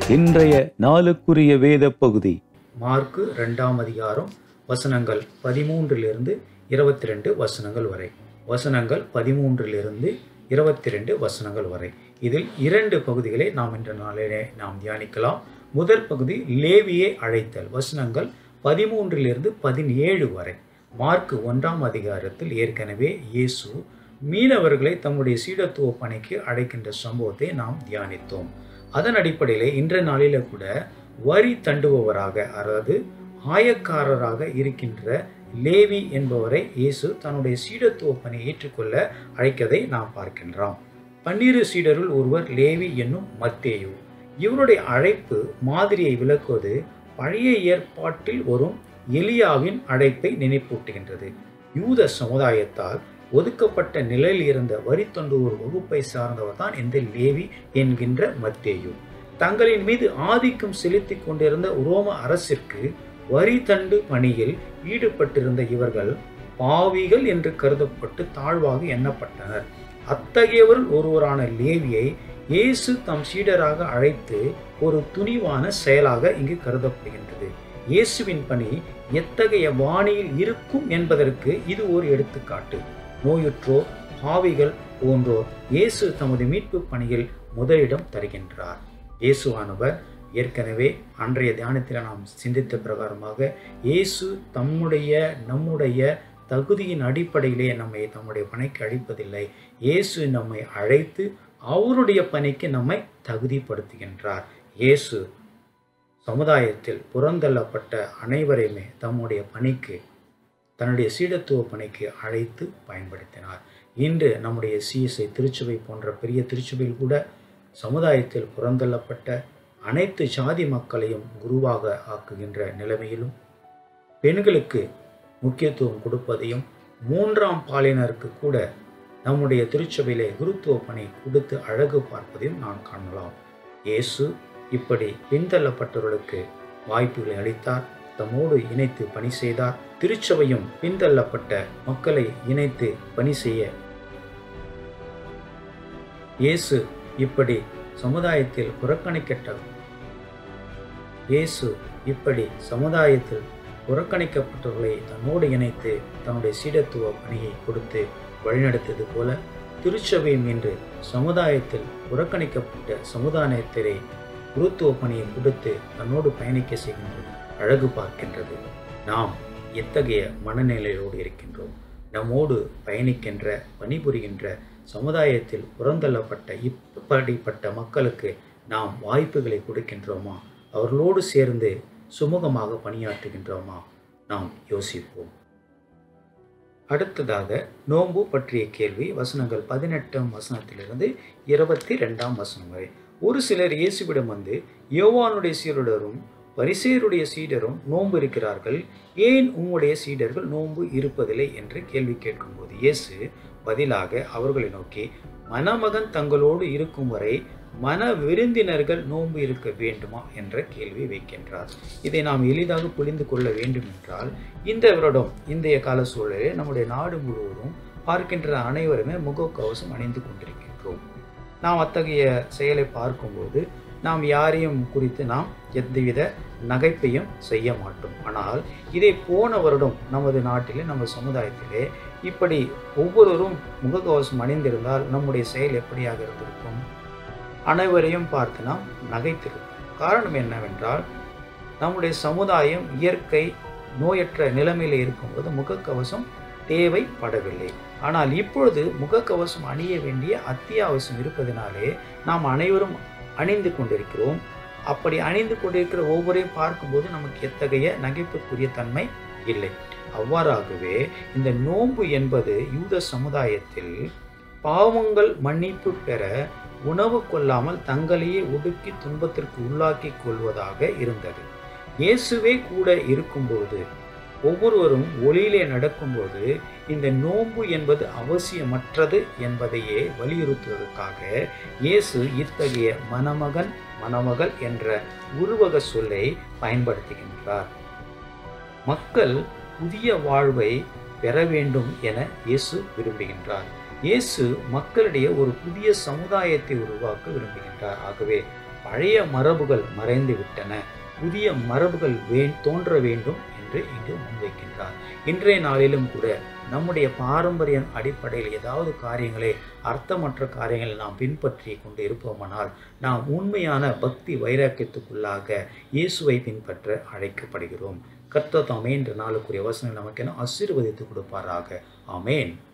இன்றைய நாளுக்குரிய வேத பகுதி மார்க்கு 2ஆம் அதிகாரம் வசனங்கள் 13 22 வசனங்கள் வரை. வசனங்கள் 13 22 வசனங்கள் வரை. இதில் 2 பகுதிகளை நாம் இன்ற நாளிலே நாம் தியானிக்கலாம். முதல் பகுதி லேவியை அழைத்தல், வசனங்கள் 13 17 வரை. மார்க் 1ஆம் அதிகாரத்தில் ஏற்கனவே இயேசு மீனவர்களை தம்முடைய சீடத்துவ பணிக்கு அழைக்கின்ற சம்பவத்தை நாம் தியானித்தோம். அதன் அடிப்படையில் இன்றைய நாளில கூட வரி தண்டுபவராக, அதாவது ஆயக்காரராக இருக்கின்ற லேவி என்பவரை இயேசு தன்னுடைய சீடத்துவ பணியை ஏற்றுக்கொள்ள அழைக்கதை நாம் பார்க்கின்றோம். 12 சீடருள் ஒருவர் லேவி என்னும் மத்தேயு. இவருடைய அழைப்பு மாதிரியை விளக்குவது பழைய ஏற்பாட்டில் வரும் எலியாவின் அழைப்பை நினைப்பூட்டுகின்றது. யூத சமுதாயத்தால் ஒதுக்கப்பட்ட நிலையில் இருந்த வரி தொண்டுவோர் வகுப்பை சார்ந்தவர் தான் இந்த லேவி என்கின்ற மத்தேயு. தங்களின் மீது ஆதிக்கம் செலுத்தி கொண்டிருந்த ரோம அரசிற்கு வரி தண்டு பணியில் ஈடுபட்டிருந்த இவர்கள் பாவிகள் என்று கருதப்பட்டு தாழ்வாக எண்ணப்பட்டனர். அத்தகையவர்கள் ஒருவரான லேவியை இயேசு தம் சீடராக அழைத்து ஒரு துணிவான செயலாக இங்கு கருதப்படுகின்றது. இயேசுவின் பணி எத்தகைய வாணியில் இருக்கும் என்பதற்கு இது ஒரு எடுத்துக்காட்டு. நோயுற்றோர், பாவிகள் போன்றோர் இயேசு தமது மீட்பு பணியில் முதலிடம் தருகின்றார். இயேசுவானவர் ஏற்கனவே அன்றைய தியானத்தில் நாம் சிந்தித்த பிரகாரமாக இயேசு நம்முடைய தகுதியின் அடிப்படையிலே நம்மை தம்முடைய பணிக்கு அழைப்பதில்லை. இயேசு நம்மை அழைத்து அவருடைய பணிக்கு நம்மை தகுதிப்படுத்துகின்றார். இயேசு சமுதாயத்தில் புறந்தள்ளப்பட்ட அனைவரையுமே தம்முடைய பணிக்கு, தன்னுடைய சீடத்துவ பணிக்கு அழைத்து பயன்படுத்தினார். இன்று நம்முடைய சிஎஸ்ஐ திருச்சபை போன்ற பெரிய திருச்சபையில் கூட சமுதாயத்தில் புறந்தள்ளப்பட்ட அனைத்து சாதி மக்களையும் குருவாக ஆக்குகின்ற நிலைமையிலும், பெண்களுக்கு முக்கியத்துவம் கொடுப்பதையும், 3ஆம் பாலினருக்கு கூட நம்முடைய திருச்சபையிலே குருத்துவ பணி கொடுத்து அழகு பார்ப்பதையும் நான் காணலாம். இயேசு இப்படி பின்தள்ளப்பட்டவர்களுக்கு வாய்ப்புகளை அளித்தார், தம்மோடு இணைத்து பணி செய்தார். திருச்சபையும் பின்தள்ளப்பட்ட மக்களை இணைத்து பணி செய்ய இயேசு இப்படி சமுதாயத்தில் புறக்கணிக்கப்பட்டவர்களை தன்னோடு இணைத்து தன்னுடைய சீடத்துவ பணியை கொடுத்து வழிநடத்தியது போல திருச்சபையும் இன்று சமுதாயத்தில் புறக்கணிக்கப்பட்ட சமுதாயத்திலே குருத்துவ பணியை கொடுத்து தன்னோடு பயணிக்க செய்கின்றது, அழகு பார்க்கின்றது. நாம் எத்தகைய மனநிலையோடு இருக்கின்றோம்? நம்மோடு பயணிக்கின்ற, பணிபுரிகின்ற சமுதாயத்தில் புறந்தள்ளப்பட்ட இப்படிப்பட்ட மக்களுக்கு நாம் வாய்ப்புகளை கொடுக்கின்றோமா? அவர்களோடு சேர்ந்து சுமூகமாக பணியாற்றுகின்றோமா? நாம் யோசிப்போம். அடுத்ததாக நோன்பு பற்றிய கேள்வி, வசனங்கள் 18ஆம் வசனத்திலிருந்து 22ஆம் வசனம் வரை. ஒரு சிலர் இயேசுவிடம் வந்து, யோவானுடைய சீடரும் பரிசேயருடைய சீடரும் நோன்பு இருக்கிறார்கள், ஏன் உம்முடைய சீடர்கள் நோன்பு இருப்பதில்லை என்று கேள்வி கேட்கும்போது இயேசு பதிலாக அவர்களை நோக்கி, மணமகன் தங்களோடு இருக்கும் வரை மன விருந்தினர்கள் நோன்பு இருக்க வேண்டுமா என்ற கேள்வி வைக்கின்றார். இதை நாம் எளிதாக புரிந்து கொள்ள வேண்டும் என்றால், இந்த வருடம் இன்றைய கால சூழலில் நம்முடைய நாடு முழுவதும் பார்க்கின்ற அனைவருமே முகக்கவசம் அணிந்து கொண்டிருக்கின்றோம். நாம் அத்தகைய செயலை பார்க்கும்போது நாம் யாரையும் குறித்து நாம் எந்தவித நகைப்பையும் செய்ய மாட்டோம். ஆனால் இதை போன வருடம் நமது நாட்டிலே, நம்ம சமுதாயத்திலே இப்படி ஒவ்வொருவரும் முகக்கவசம் அணிந்திருந்தால் நம்முடைய செயல் எப்படியாக இருந்திருக்கும்? அனைவரையும் பார்த்து நாம் நகைத்திருக்கும். காரணம் என்னவென்றால், நம்முடைய சமுதாயம் இயற்கை நோயற்ற நிலைமையில் இருக்கும்போது முகக்கவசம் தேவைப்படவில்லை. ஆனால் இப்பொழுது முகக்கவசம் அணிய வேண்டிய அத்தியாவசியம் இருப்பதனாலே நாம் அனைவரும் அணிந்து கொண்டிருக்கிறோம். அப்படி அணிந்து கொண்டிருக்கிற ஒவ்வொருவரையும் பார்க்கும்போது நமக்கு எத்தகைய நகைப்புக்குரிய தன்மை இல்லை. அவ்வாறாகவே இந்த நோன்பு என்பது யூத சமுதாயத்தில் பாவங்கள் மன்னிப்பு பெற உணவு கொள்ளாமல் தங்களையே ஒடுக்கி துன்பத்திற்கு உள்ளாக்கி கொள்வதாக இருந்தது. இயேசுவே கூட இருக்கும்போது, ஒவ்வொருவரும் ஒளியிலே நடக்கும்போது இந்த நோன்பு என்பது அவசியமற்றது என்பதையே வலியுறுத்துவதற்காக இயேசு இத்தகைய மணமகன் மணமகள் என்ற உருவக சொல்லை பயன்படுத்துகின்றார். மக்கள் புதிய வாழ்வை பெற வேண்டும் என இயேசு விரும்புகின்றார். இயேசு மக்களிடையே ஒரு புதிய சமுதாயத்தை உருவாக்க விரும்புகின்றார். ஆகவே பழைய மரபுகள் மறைந்து விட்டன, புதிய மரபுகள் தோன்ற வேண்டும் என்று இங்கு முன்வைக்கின்றார். இன்றைய நாளிலும் கூட நம்முடைய பாரம்பரிய அடிப்படையில் ஏதாவது காரியங்களை, அர்த்தமற்ற காரியங்களை நாம் பின்பற்றி கொண்டு இருப்போமானால் நாம் உண்மையான பக்தி வைராக்கியத்துக்குள்ளாக இயேசுவை பின்பற்ற அழைக்கப்படுகிறோம். கர்த்தர் தாமே இன்று நாளுக்குரிய வசனம் நமக்கென ஆசீர்வதித்து கொடுப்பாராக. ஆமேன்.